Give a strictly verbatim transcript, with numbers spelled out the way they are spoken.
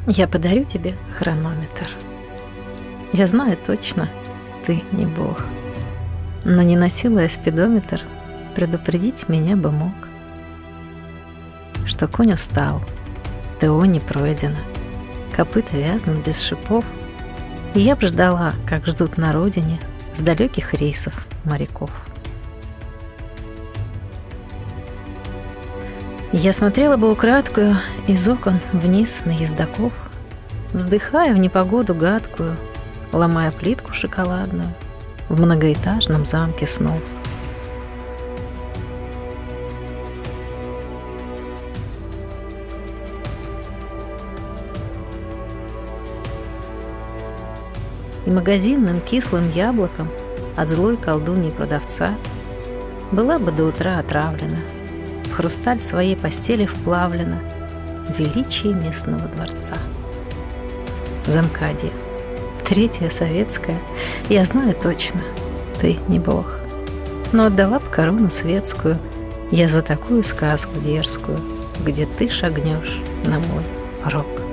Я подарю тебе хронометр. Я знаю точно, ты не бог. Но не насилуя спидометр, предупредить меня бы мог, что конь устал, ТО не пройдено, копыта вязнут без шипов, и я б ждала, как ждут на родине с далеких рейсов моряков. Я смотрела бы украдкую из окон вниз на ездоков, вздыхая в непогоду гадкую, ломая плитку шоколадную в многоэтажном замке снов. И магазинным кислым яблоком от злой колдуньи продавца была бы до утра отравлена, в хрусталь своей постели вплавлена величие местного дворца. Замкадья, третья советская, я знаю точно, ты не бог, но отдала б корону светскую я за такую сказку дерзкую, где ты шагнешь на мой порог.